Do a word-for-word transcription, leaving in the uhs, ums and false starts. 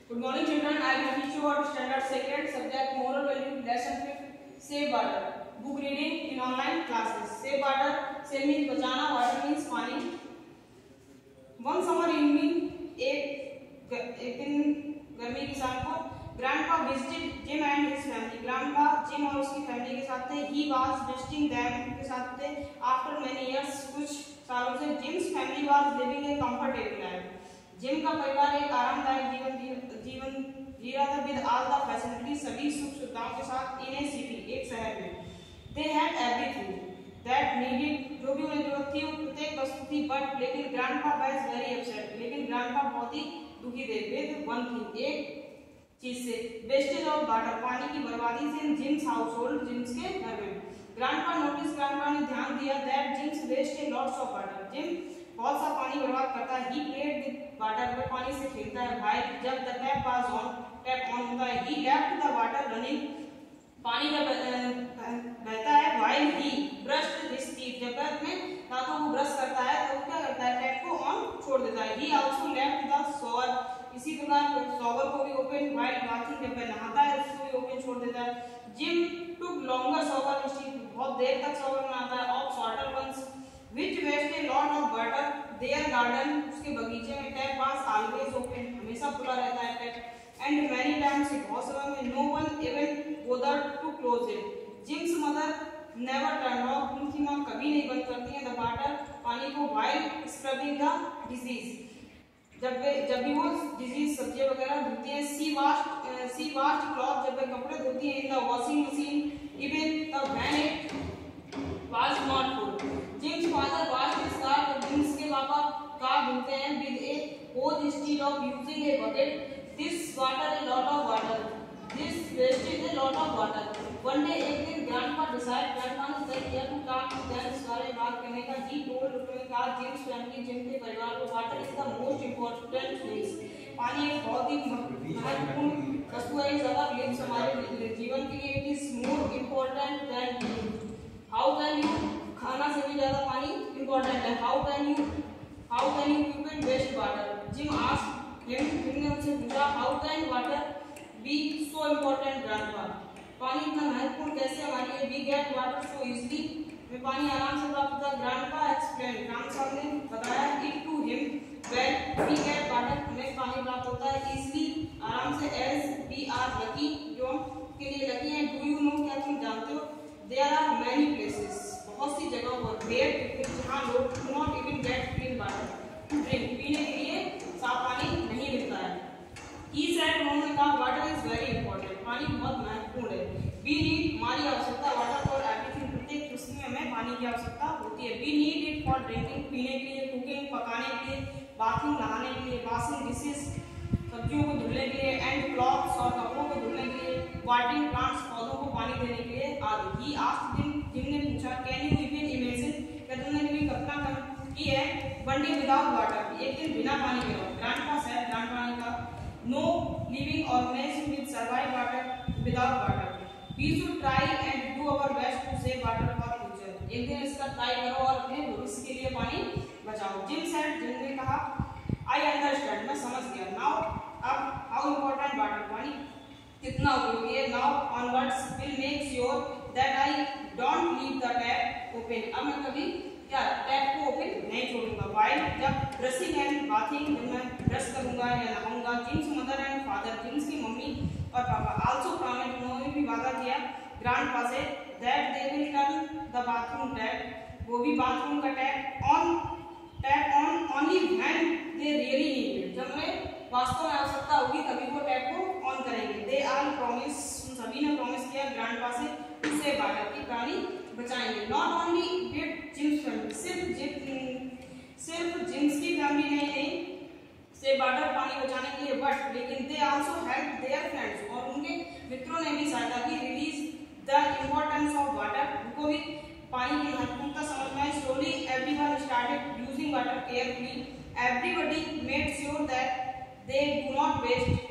Good morning, children. I will teach you about standard second subject moral value lesson fifth. Save water. Book reading in online classes. Save water. Save means बचाना. Water means पानी. One summer evening, एक एक दिन गर्मी की शाम को grandpa visited Jim and his family. Grandpa Jim और उसकी फैमिली के साथ थे. He was visiting them के साथ थे. After many years, कुछ सालों से Jim's family was living a comfortable life. Jim का परिवार एक आरामदायक जीवन जीवन जी रहा था विद ऑल द फैसिलिटीज सभी सुख सुविधाओं के साथ इन ए सिटी एक शहर में. They had everything that needed जो भी उन्हें जरूरत थी वो प्रत्येक वस्तु थी. बट लेकिन ग्रैंडपा वाज वेरी अपसेट. लेकिन ग्रैंडपा बहुत ही दुखी थे विद वन थिंग एक चीज से. वेस्टेज ऑफ वाटर पानी की बर्बादी से in Jim's household Jim's के घर में. ग्रैंडपा नोटिस ग्रैंडपा ने ध्यान दिया that Jim's waste a lots of water. Jim बहुत सा पानी बर्बाद करता है. ही प्लेड विद वाटर में पानी से खेलता है. भाई जब the tap was on tap on होता है. He left the water running पानी जब बहता है. While he brushed his teeth जब वह अपने दांतों को ब्रश करता है तो क्या करता है टैप को ऑन छोड़ देता है. He also left the shower इसी प्रकार शॉवर को भी ओपन व्हाइल बाथिंग जब वह नहाता है उसको भी ओपन छोड़ देता है. जिम टुक लॉन्गर शॉवर बहुत देर तक शॉवर में आता है. Of shorter ones which waste a lot of water. their garden उसके बगीचे में tap was always open हमेशा खुला रहता है tap. and many times बहुत समय में no one even bothered to close it. Jim's mother never turned off उनकी माँ कभी नहीं बंद करती है the water पानी को while scrubbing the disease जब वे जब भी वो डिजीज सब्जियां वगैरह धोती हैं. She washed she washed cloth जब वे कपड़े धोती हैं. In the washing machine even the when it was not full. Jim's father washed his car जब जिम्स के पापा कार धोते हैं with a hose instead of using a bucket. This water a lot of water this wastage a lot of water. One day एक दिन grandpa decide grandpa ने तय किया टू टॉक टू देम इस बारे में बात करने का. ही टोल्ड उसने कहा जिम्स फैमिली जिम के परिवार को water is the most important things पानी एक बहुत ही महत्वपूर्ण वस्तु है. इस अवर लिव्स हमारे जीवन के लिए it is more important than food. How can you खाना से भी ज्यादा पानी इंपॉर्टेंट है. How can you how can you keep waste water. Jim asked him Jim ने उनसे पूछा how can water be so important grandpa पानी इतना महत्वपूर्ण कैसे हमारे लिए. We get water so easily हमें पानी आराम से प्राप्त होता है. ग्रैंडपा एक्सप्लेन ग्रैंडपा ने बताया it to him when we get water हमें पानी प्राप्त होता है इजीली आराम से एज वी आर लकी जो के लिए लकी है. डू यू नो क्या तुम जानते हो देयर आर मैनी प्लेसेस बहुत सी जगहों पर वेयर जहाँ लोग do not even get clean water to drink पीने के लिए साफ पानी नहीं मिलता है. ही सेड उन्होंने कहा वाटर इज वेरी इंपॉर्टेंट पानी बहुत महत्वपूर्ण है. वी नीड हमारी आवश्यकता वाटर फॉर एवरीथिंग प्रत्येक चीज में हमें पानी की आवश्यकता होती है. We need it for drinking पीने के लिए, कुकिंग पकाने के लिए, बाथिंग नहाने के लिए, वॉशिंग डिशेस सब्जियों को धुलने के लिए, एंड क्लॉथ्स और कपड़ों को धुलने के लिए, वाटरिंग प्लांट्स पौधों को पानी देने के लिए आदि. ही आस्क्ड जिम जिम ने पूछा कैन यू इवन इमेजिन क्या तुमने कभी कल्पना की है वन डे विदाउट वाटर एक दिन बिना पानी के रहो. ग्रैंडपा सेड ग्रैंडपा ने कहा no living organism will survive water without water. We should try and do our best to save water for future. एक दिन इसका ट्राई करो और अपने भविष्य के लिए पानी बचाओ. जिम सेड जिम ने कहा आई अंडरस्टैंड मैं समझ गया. नाउ अब हाउ इम्पोर्टेंट वाटर पानी कितना उपयोगी है. Now onwards will make sure that I don't leave the tap open. अब मैं कभी क्या टैप को ओपन नहीं छोड़ूंगा. व्हाइल जब ब्रशिंग एंड बाथिंग जब मैं ब्रश करूंगा या नहाऊंगा. Jim's mother and father Jim's की मम्मी और पापा आल्सो प्रॉमिस्ड उन्होंने भी वादा किया ग्रैंडपा से that they will turn the bathroom tap वो भी बाथरूम का tap on tap on only when they really need it जब हमें वास्तव में आवश्यकता होगी तभी वो टैप को ऑन करेंगे. दे आल प्रॉमिस सभी ने प्रॉमिस किया ग्रैंडपा से उससे वाटर की पानी बचाएंगे. Not only did Jim's family सिर्फ जिम सिर्फ जिम्स की फैमिली नहीं नहीं से वाटर पानी बचाने के लिए बट लेकिन they also help their friends और उनके मित्रों ने भी सहायता की. Realise the importance of water उनको भी पानी की महत्वपूर्णता समझ में आई. Slowly everyone started using water carefully. Everybody made sure that they do not waste